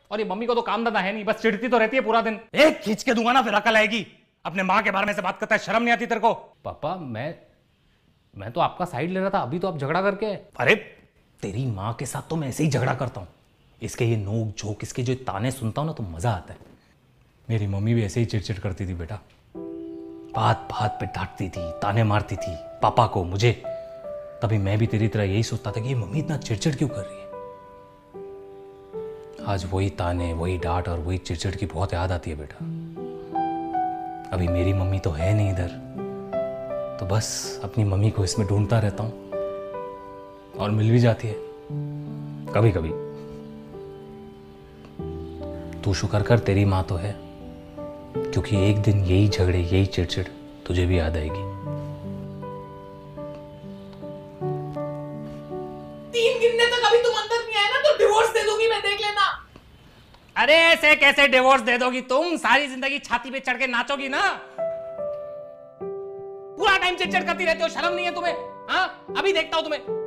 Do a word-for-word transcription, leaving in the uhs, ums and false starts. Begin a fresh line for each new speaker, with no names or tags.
और ये मम्मी को तो काम धंधा है नहीं, बस चिढ़ती तो रहती है पूरा दिन।
एक खींच के दूंगा ना फिर अकल आएगी। अपने माँ के बारे में से बात करता है, शर्म नहीं आती तेरे को?
पापा मैं मैं तो आपका साइड ले रहा था, अभी तो आप झगड़ा करके।
अरे तेरी माँ के साथ तो मैं ऐसे ही झगड़ा करता हूँ। इसके ये नोक झोंक, इसके जो ताने सुनता हूँ ना तो मजा आता है।
मेरी मम्मी भी ऐसे ही चिड़चिड़ करती थी बेटा,
बात बात पे डांटती थी, ताने मारती थी पापा को, मुझे। तभी मैं भी तेरी तरह यही सोचता था कि ये मम्मी इतना चिड़चिड़ क्यों कर रही है। आज वही ताने, वही डांट और वही चिड़चिड़ की बहुत याद आती है बेटा। अभी मेरी मम्मी तो है नहीं इधर, तो बस अपनी मम्मी को इसमें ढूंढता रहता हूँ और मिल भी जाती है कभी कभी। तू शुक्र कर तेरी माँ तो है, क्योंकि एक दिन यही झगड़े, यही चिड़चिड़ तुझे भी याद आएगी।
तीन गिनने तक अभी तुम अंदर नहीं आए ना तो डिवोर्स दे दूंगी मैं, देख लेना।
अरे ऐसे कैसे डिवोर्स दे दोगी तुम? सारी जिंदगी छाती पे चढ़ के नाचोगी ना, पूरा टाइम चिड़चिड़ करती रहती हो, शर्म नहीं है तुम्हें? हाँ, अभी देखता हूं तुम्हें।